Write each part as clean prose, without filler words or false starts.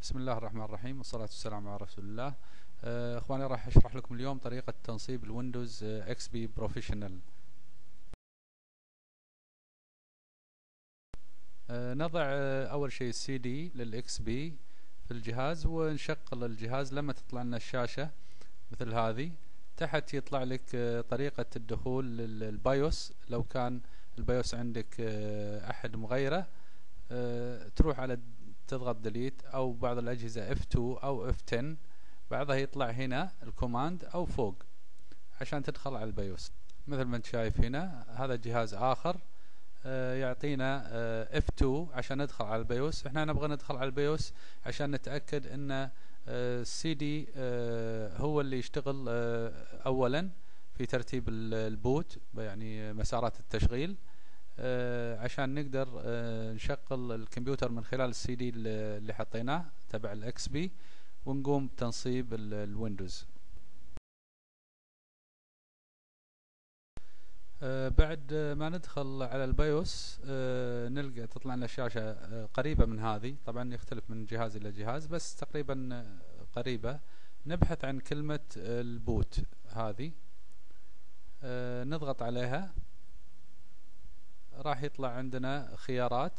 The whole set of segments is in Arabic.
بسم الله الرحمن الرحيم، والصلاة والسلام على رسول الله. اخواني، راح اشرح لكم اليوم طريقة تنصيب الويندوز اكس بي بروفيشنال. نضع اول شيء السي دي للاكس بي في الجهاز، ونشغل الجهاز. لما تطلع لنا الشاشة مثل هذه، تحت يطلع لك طريقة الدخول للبايوس. لو كان البايوس عندك احد مغيره، تروح على تضغط ديليت، او بعض الاجهزة F2 او F10، بعضها يطلع هنا الكوماند او فوق عشان تدخل على البيوس. مثل ما انت شايف هنا، هذا جهاز اخر يعطينا F2 عشان ندخل على البيوس. احنا نبغى ندخل على البيوس عشان نتأكد ان السي دي هو اللي يشتغل اولا في ترتيب البوت، يعني مسارات التشغيل، عشان نقدر نشغل الكمبيوتر من خلال السي دي اللي حطيناه تبع الاكس بي، ونقوم بتنصيب الويندوز. بعد ما ندخل على البيوس نلقى تطلع لنا شاشة قريبة من هذه. طبعا يختلف من جهاز إلى جهاز، بس تقريبا قريبة. نبحث عن كلمة البوت هذه، نضغط عليها. راح يطلع عندنا خيارات.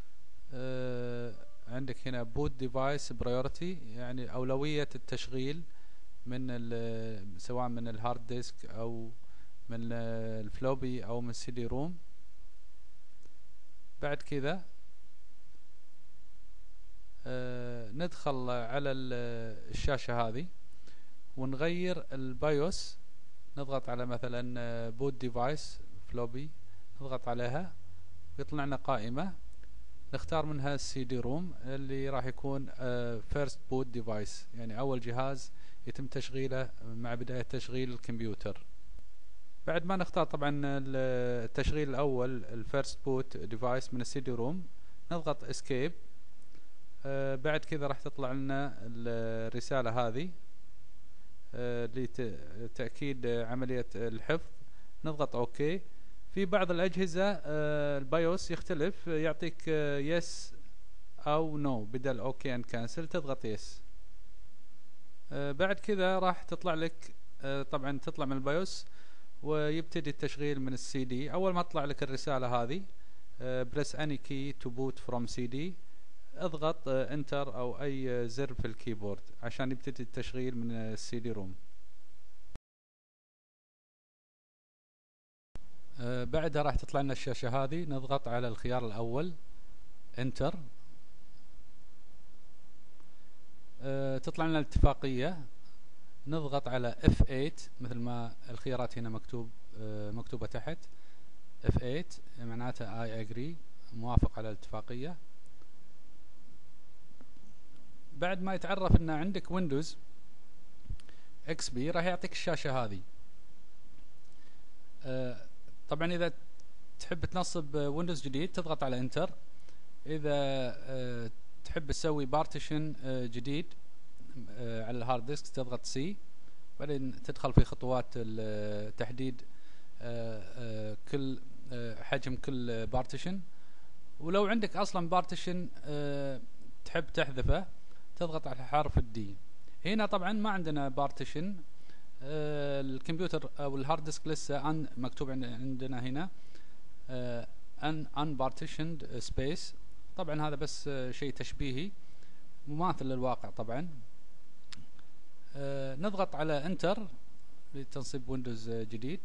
عندك هنا بوت ديفايس برايورتي، يعني أولوية التشغيل من سواء من الهارد ديسك أو من الفلوبي او من السي دي روم. بعد كذا ندخل على الشاشة هذه ونغير البايوس. نضغط على مثلا بوت ديفايس فلوبي، نضغط عليها ويطلع لنا قائمة، نختار منها السي دي روم اللي راح يكون فيرست بوت ديفايس، يعني اول جهاز يتم تشغيله مع بداية تشغيل الكمبيوتر. بعد ما نختار طبعا التشغيل الاول الفيرست بوت ديفايس من السي دي روم، نضغط اسكيب. بعد كذا راح تطلع لنا الرسالة هذه لتأكيد عملية الحفظ. نضغط اوكي. في بعض الأجهزة البايوس يختلف، يعطيك يس او نو بدل اوكي اند كانسل، تضغط يس. بعد كذا راح تطلع لك طبعا تطلع من البايوس ويبتدي التشغيل من السي دي. اول ما تطلع لك الرسالة هذه press any key to boot from CD، اضغط انتر او اي زر في الكيبورد عشان يبتدي التشغيل من السي دي روم. بعدها راح تطلع لنا الشاشة هذه، نضغط على الخيار الاول انتر. تطلع لنا الاتفاقية، نضغط على F8 مثل ما الخيارات هنا مكتوبة تحت. F8 معناتها I agree، موافق على الاتفاقية. بعد ما يتعرف ان عندك ويندوز اكس بي، راح يعطيك الشاشة هذه. طبعا اذا تحب تنصب ويندوز جديد تضغط على انتر. اذا تحب تسوي بارتيشن جديد على الهارد ديسك تضغط سي. بعدين تدخل في خطوات تحديد كل حجم كل بارتيشن. ولو عندك اصلا بارتيشن تحب تحذفه، تضغط على حرف الدي. هنا طبعا ما عندنا بارتيشن، الكمبيوتر او الهارد ديسك لسه مكتوب عندنا هنا unpartitioned space. طبعا هذا بس شيء تشبيهي مماثل للواقع. طبعا نضغط على انتر لتنصيب ويندوز جديد.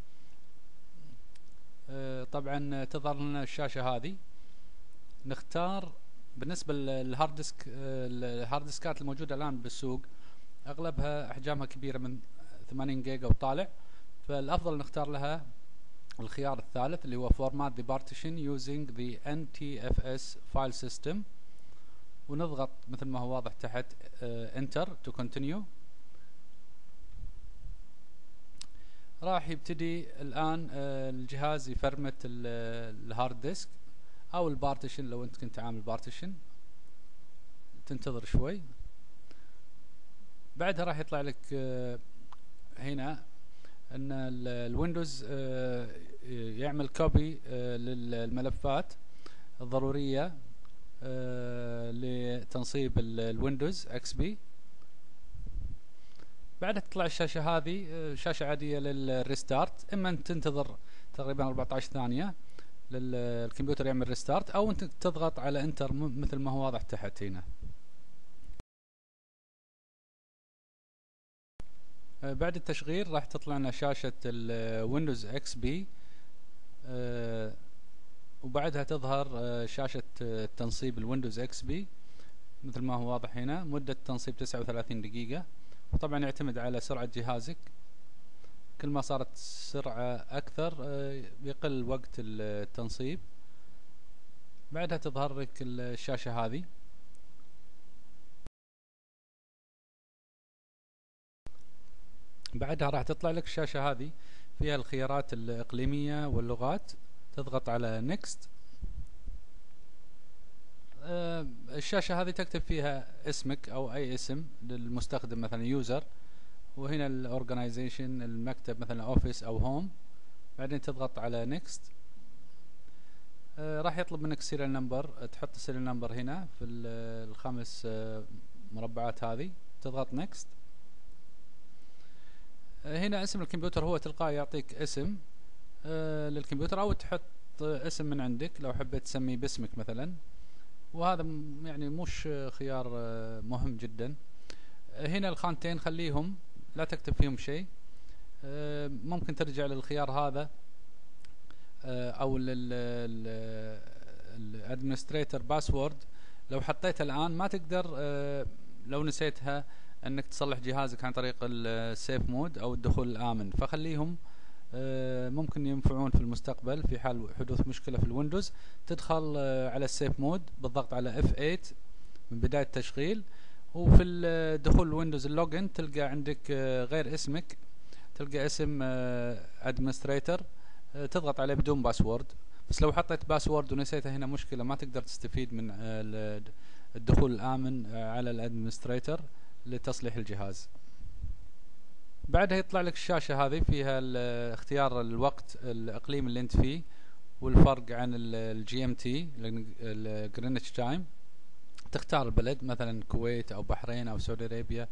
طبعا تظهر لنا الشاشة هذه. نختار بالنسبة للهارد ديسك، الهارد ديسكات الموجودة الآن بالسوق أغلبها أحجامها كبيرة من 80 جيجا وطالع، فالأفضل نختار لها الخيار الثالث اللي هو Format the Partition using the NTFS File System، ونضغط مثل ما هو واضح تحت Enter to continue. راح يبتدي الآن الجهاز يفرمت الهارد ديسك أو البارتيشن. لو أنت كنت عامل بارتيشن تنتظر شوي. بعدها راح يطلع لك هنا ان الويندوز يعمل كوبي للملفات الضرورية تنصيب الويندوز اكس بي. بعدها تطلع الشاشة هذه شاشة عادية للريستارت. اما انت تنتظر تقريبا 14 ثانية للكمبيوتر يعمل ريستارت، او انت تضغط على انتر مثل ما هو واضح تحت هنا. بعد التشغيل راح تطلع لنا شاشة الويندوز اكس بي، وبعدها تظهر شاشة تنصيب الويندوز اكس بي مثل ما هو واضح هنا. مدة تنصيب 39 دقيقة، وطبعا يعتمد على سرعة جهازك. كل ما صارت سرعة أكثر يقل وقت التنصيب. بعدها تظهر لك الشاشة هذه. بعدها راح تطلع لك الشاشة هذه فيها الخيارات الإقليمية واللغات. تضغط على نيكست. الشاشة هذه تكتب فيها اسمك أو أي اسم للمستخدم، مثلا يوزر، وهنا الاورجنايزيشن المكتب مثلا اوفيس او هوم. بعدين تضغط على نيكست. راح يطلب منك سيريال نمبر، تحط السيريال نمبر هنا في الخمس مربعات هذه. تضغط نيكست. هنا اسم الكمبيوتر هو تلقائي يعطيك اسم للكمبيوتر، او تحط اسم من عندك لو حبيت تسميه باسمك مثلا، وهذا يعني مش خيار مهم جدا. هنا الخانتين خليهم لا تكتب فيهم شيء. ممكن ترجع للخيار هذا او الادمنستريتور باسورد. لو حطيتها الان ما تقدر لو نسيتها انك تصلح جهازك عن طريق السيف مود او الدخول الامن، فخليهم ممكن ينفعون في المستقبل في حال حدوث مشكلة في الويندوز. تدخل على السيف مود بالضغط على F8 من بداية التشغيل، وفي الدخول الويندوز اللوجن تلقى عندك غير اسمك، تلقى اسم ادمنستريتور، تضغط عليه بدون باسورد. بس لو حطيت باسورد ونسيته هنا مشكلة، ما تقدر تستفيد من الدخول الآمن على الادمنستريتور لتصليح الجهاز. بعدها يطلع لك الشاشة هذه فيها اختيار الوقت الإقليم اللي انت فيه والفرق عن الجي ام تي الجرينتش تايم. تختار البلد مثلا الكويت او بحرين او سعودي ارابيا.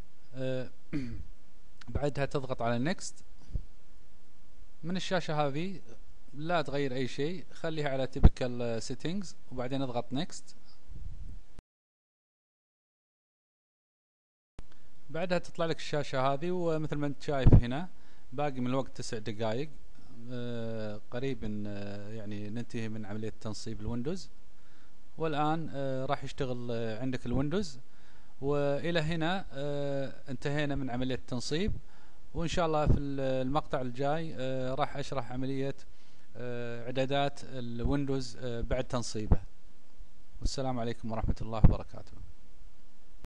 بعدها تضغط على نيكست. من الشاشة هذه لا تغير اي شيء، خليها على typical settings وبعدين اضغط نيكست. بعدها تطلع لك الشاشة هذه، ومثل ما انت شايف هنا باقي من الوقت 9 دقائق. قريبا يعني ننتهي من عملية تنصيب الويندوز. والآن راح يشتغل عندك الويندوز. وإلى هنا انتهينا من عملية التنصيب، وإن شاء الله في المقطع الجاي راح أشرح عملية إعدادات الويندوز بعد تنصيبه. والسلام عليكم ورحمة الله وبركاته.